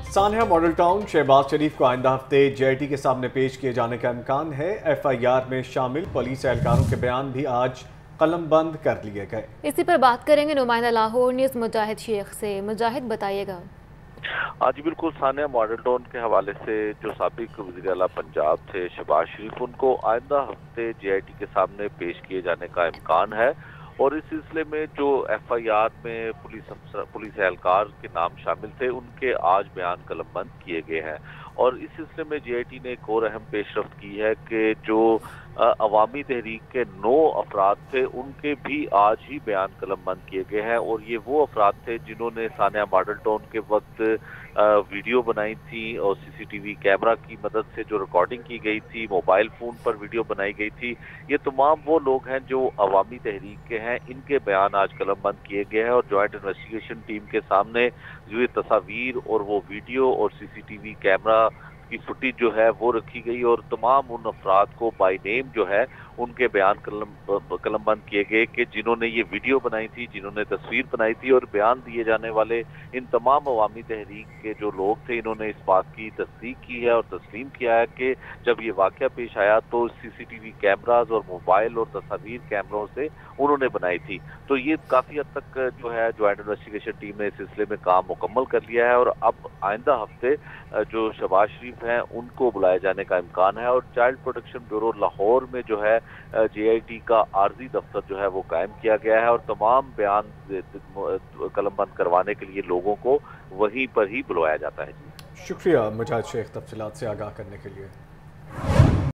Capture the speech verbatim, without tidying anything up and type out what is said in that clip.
سانحہ model town Shahbaz شریف کو آئندہ ہفتے جے آئی ٹی کے سامنے پیش کیے جانے کا امکان ہے۔ ایف آئی آر میں شامل پولیس اہلکاروں کے بیان بھی آج قلم بند کر لیے گئے۔ اسی پر بات کریں گے نمائندہ لاہور نیوز مجاہد شیخ سے۔ مجاہد بتائیے گا۔ ہاں جی بالکل، سانحہ ماڈل ٹاؤن کے حوالے سے جو سابق وزیر اعلیٰ پنجاب تھے شہباز شریف، ان کو آئندہ ہفتے جے آئی ٹی کے سامنے پیش کیے جانے کا امکان ہے، اور اس سلسلے میں جو ایف آئی آر میں پولیس پولیس اہلکار کے نام شامل تھے ان کے آج بیان قلم بند کیے گئے ہیں۔ اور اس سلسلے میں جے آئی ٹی نے ایک اور اہم پیش رفت کی ہے کہ جو عوامی تحریک کے نو افراد تھے ان کے بھی آج ہی بیان قلم بند کیے گئے ہیں، اور یہ وہ افراد تھے جنہوں نے سانحہ ماڈل ٹاؤن کے وقت ویڈیو بنائی تھی، اور C C T V camera کی مدد سے جو ریکارڈنگ کی گئی تھی، موبائل فون پر ویڈیو بنائی گئی تھی۔ یہ تمام وہ لوگ ہیں جو عوامی تحریک کے ہیں، ان کے بیان آج قلم بند کیے گئے ہیں، اور جوائنٹ انویسٹیگیشن ٹیم کے سامنے جو یہ تصاویر اور وہ ویڈیو اور C C T V camera کی فوٹیج جو ہے وہ رکھی گئی، اور تمام ان افراد کو بائی نیم جو ہے ان کے بیان قلم قلم بند کیے گئے کہ جنہوں نے یہ ویڈیو بنائی تھی، جنہوں نے تصویر بنائی تھی، اور بیان دیے جانے والے ان تمام عوامی تحریک کے جو لوگ تھے انہوں نے اس بات کی تصدیق کی ہے اور تسلیم کیا ہے کہ جب یہ واقعہ پیش آیا تو C C T V cameras اور موبائل اور تصاویر کیمروں سے انہوں نے بنائی تھی۔ تو یہ کافی حد تک جو ہے جوائنٹ انویسٹیگیشن ٹیم نے اس سلسلے میں کام مکمل کر لیا ہے، اور اب آئندہ ہفتے جو شہباز شریف ہیں ان کو بلائے جانے کا امکان ہے، اور چائلڈ پروٹیکشن بیورو لاہور میں جو ہے جے آئی ٹی کا عارضی دفتر جو ہے وہ قائم کیا گیا ہے، اور تمام بیان قلم بند کروانے کے لیے لوگوں کو وہیں پر ہی بلوایا جاتا ہے۔ شکریہ مجاہد شیخ تفصیلات سے آگاہ کرنے کے لیے۔